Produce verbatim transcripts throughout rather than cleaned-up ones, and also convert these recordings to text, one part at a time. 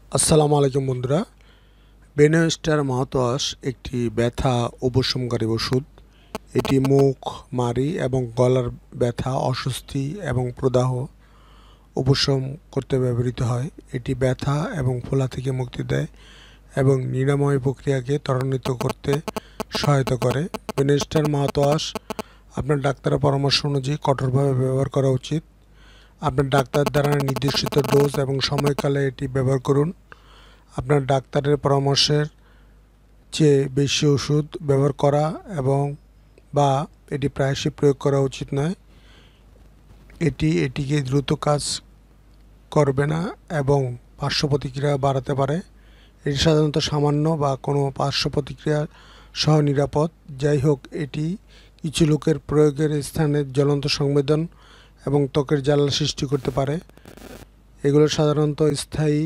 আসসালামুআলাইকুম বন্ধুরা, বেনোস্টার মাউথওয়াশ একটি ব্যথা উপশমকারী ওষুধ। এটি মুখ, মাড়ি এবং গলার ব্যথা, অস্বস্তি এবং প্রদাহ উপশম করতে ব্যবহৃত হয়। এটি ব্যথা এবং ফোলা থেকে মুক্তি দেয় এবং নিরাময় প্রক্রিয়াকে ত্বরান্বিত করতে সহায়তা করে। বেনোস্টার মাউথওয়াশ আপনার ডাক্তারের পরামর্শ অনুযায়ী কঠোরভাবে ব্যবহার করা উচিত। আপনার ডাক্তার দ্বারা নির্দেশিত ডোজ এবং সময়কালে এটি ব্যবহার করুন। আপনার ডাক্তারের পরামর্শের চেয়ে বেশি ওষুধ ব্যবহার করা এবং বা এটি প্রায়শই প্রয়োগ করা উচিত নয়। এটি এটিকে দ্রুত কাজ করবে না এবং পার্শ্ব প্রতিক্রিয়া বাড়াতে পারে। এটি সাধারণত সামান্য বা কোনো পার্শ্ব প্রতিক্রিয়া সহ নিরাপদ। যাই হোক, এটি কিছু লোকের প্রয়োগের স্থানে জ্বলন্ত সংবেদন এবং ত্বকের জ্বালা সৃষ্টি করতে পারে। এগুলো সাধারণত স্থায়ী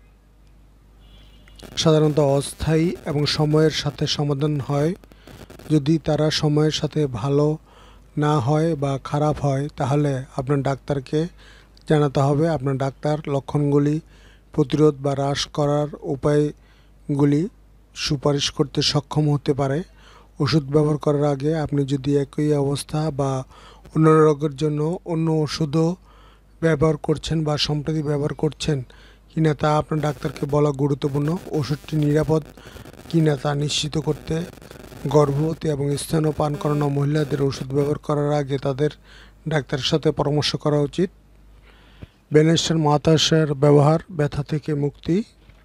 সাধারণত অস্থায়ী এবং সময়ের সাথে সমাধান হয়। যদি তারা সময়ের সাথে ভালো না হয় বা খারাপ হয়, তাহলে আপনার ডাক্তারকে জানাতে হবে। আপনার ডাক্তার লক্ষণগুলি প্রতিরোধ বা হ্রাস করার উপায়গুলি সুপারিশ করতে সক্ষম হতে পারে। ওষুধ ব্যবহার করার আগে আপনি যদি একই অবস্থা বা অন্য রোগের জন্য অন্য ওষুধও ব্যবহার করছেন বা সম্প্রতি ব্যবহার করছেন কিনা তা আপনার ডাক্তারকে বলা গুরুত্বপূর্ণ। ওষুধটি নিরাপদ কিনা তা নিশ্চিত করতে গর্ভবতী এবং স্তন্যপান করানো মহিলাদের ওষুধ ব্যবহার করার আগে তাদের ডাক্তারের সাথে পরামর্শ করা উচিত। বেনোস্টার মাউথওয়াশের ব্যবহার, ব্যথা থেকে মুক্তি।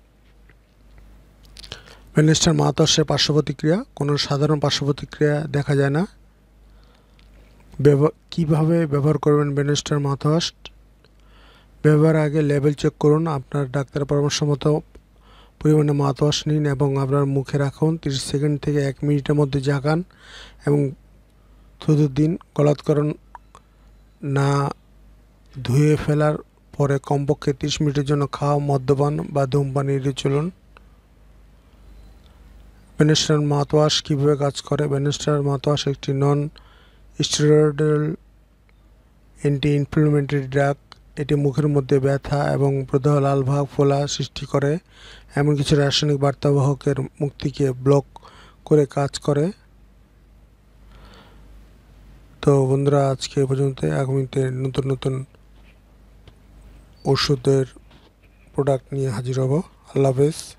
বেনোস্টার মাউথওয়াশের পার্শ্ব প্রতিক্রিয়া, কোনো সাধারণ পার্শ্ব প্রতিক্রিয়া দেখা যায় না। কীভাবে ব্যবহার করবেন বেনোস্টার মাউথওয়াশ? ব্যবহারের আগে লেবেল চেক করুন। আপনার ডাক্তারের পরামর্শ মতো পরিমাণে মাউথওয়াশ নিন এবং আপনার মুখে রাখুন। তিরিশ সেকেন্ড থেকে এক মিনিটের মধ্যে ঝাঁকান এবং থুতু দিন। গলাৎকরণ না ধুয়ে ফেলার পরে কমপক্ষে তিরিশ মিনিটের জন্য খাওয়া, মদ্যপান বা ধূমপান এড়িয়ে চলুন। বেনোস্টার মাউথওয়াশ কীভাবে কাজ করে? বেনোস্টার মাউথওয়াশ একটি non steroidal anti inflammatory drug. এটি মুখের মধ্যে ব্যথা এবং প্রদাহ, লাল ভাব, ফোলা সৃষ্টি করে এমন কিছু রাসায়নিক বার্তাবাহকের মুক্তিকে ব্লক করে কাজ করে। তো বন্ধুরা, আজকে এ পর্যন্ত। আগামীতে নতুন নতুন ওষুধের প্রোডাক্ট নিয়ে হাজির হব। আল্লাহ হাফেজ।